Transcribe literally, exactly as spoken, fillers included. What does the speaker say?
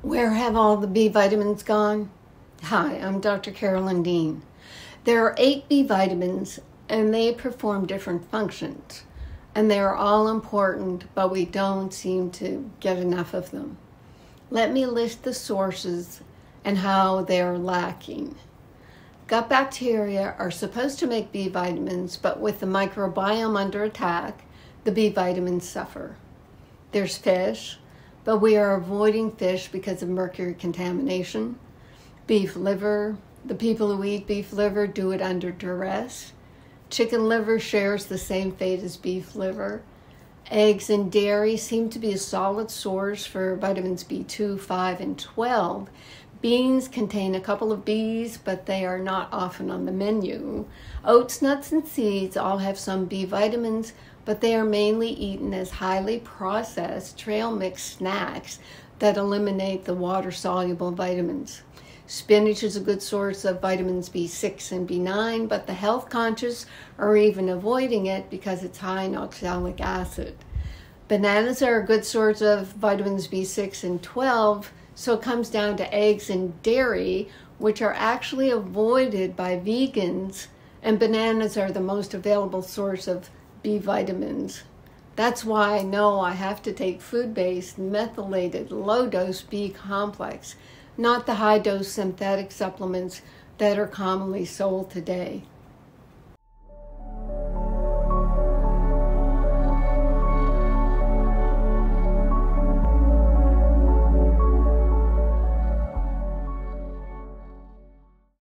Where have all the B vitamins gone? Hi, I'm Doctor Carolyn Dean. There are eight B vitamins and they perform different functions. And they are all important, but we don't seem to get enough of them. Let me list the sources and how they are lacking. Gut bacteria are supposed to make B vitamins, but with the microbiome under attack, the B vitamins suffer. There's fish, but we are avoiding fish because of mercury contamination. Beef liver, the people who eat beef liver do it under duress. Chicken liver shares the same fate as beef liver. Eggs and dairy seem to be a solid source for vitamins B two, five, and twelve. Beans contain a couple of Bs, but they are not often on the menu. Oats, nuts, and seeds all have some B vitamins, but they are mainly eaten as highly processed trail mix snacks that eliminate the water-soluble vitamins. Spinach is a good source of vitamins B six and B nine, but the health conscious are even avoiding it because it's high in oxalic acid. Bananas are a good source of vitamins B six and twelve, so it comes down to eggs and dairy, which are actually avoided by vegans, and bananas are the most available source of B vitamins. That's why I know I have to take food-based, methylated, low-dose B complex, not the high-dose synthetic supplements that are commonly sold today.